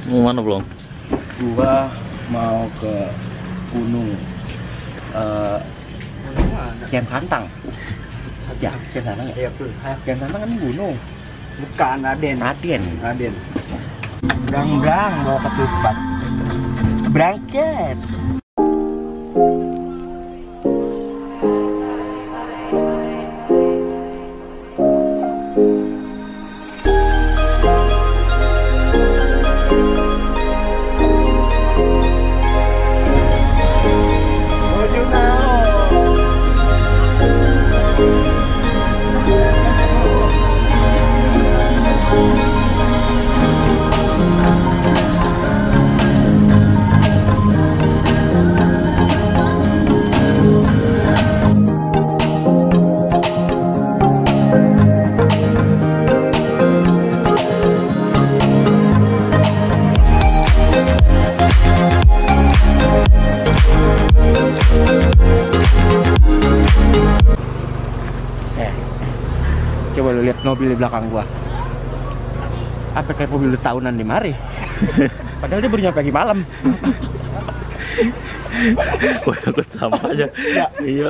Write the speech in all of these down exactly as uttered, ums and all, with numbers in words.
Mau mana belum? Gua mau ke gunung uh, Kian Santang. Ya, Kian Santang ya? Iya tuh. Kian Santang kan gunung. Bukan Raden. Raden. Raden. Brang-brang bawa ketupat. Berangkat. Coba lu lihat mobil di belakang gua. Apa kayak mobil tahunan di mari? Padahal dia baru nyampe pagi malam. Wah, takut sampah aja. Ya. Iya.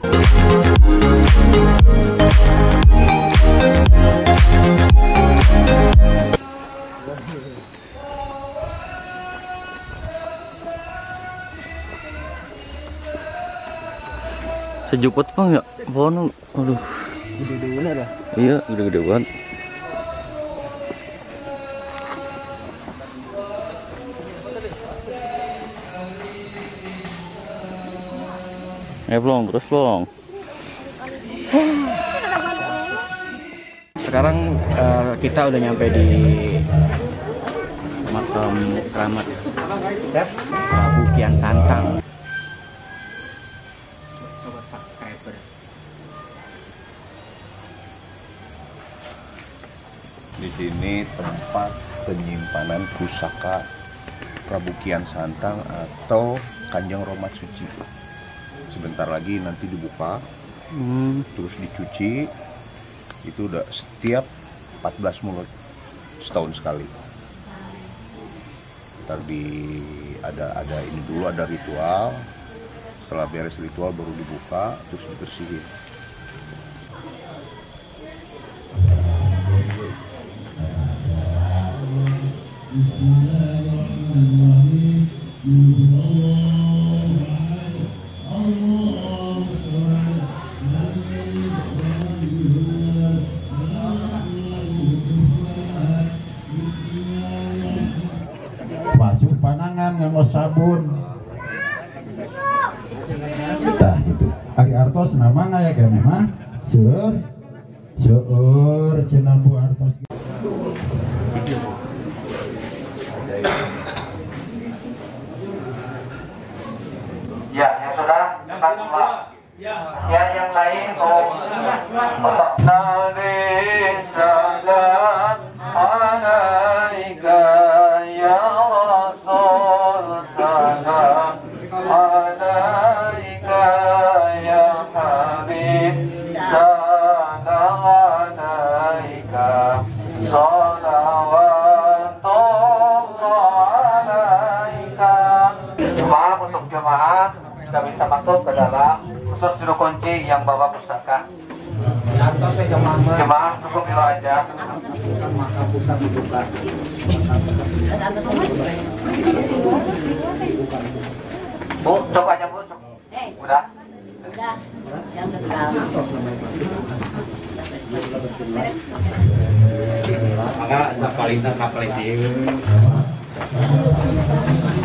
Sejuput bang ya, pohon, aduh. Gede-gede bener lah. Iya, gede-gede banget. Eh belum, terus belum. Sekarang uh, kita udah nyampe di makam keramat Prabu Kian Santang. Di sini tempat penyimpanan pusaka Prabu Kian Santang atau Kanjeng Romat Suci. Sebentar lagi nanti dibuka, Hmm. terus dicuci. Itu udah setiap empat belas mulut setahun sekali. Ntar di ada ada ini dulu ada ritual. Setelah beres ritual baru dibuka, terus dibersihin. Basuh panangan nganggo sabun. Nah itu Ari Artos nama nggak ya kan mah seur seur cenah Bu Artos. Ya, yang sudah cepat pulang. Ya, yang lain mau Nabi salam alaika ya Rasul salam alaika ya Habib salam alaika salawatullah alaika. Maaf untuk jemaah tidak bisa masuk ke dalam, khusus juru kunci yang bawa pusaka. Jemaah cukup itu aja. Bu, coba aja bu. Udah. Udah. Yang kenal. Maka sapalina kapal itu.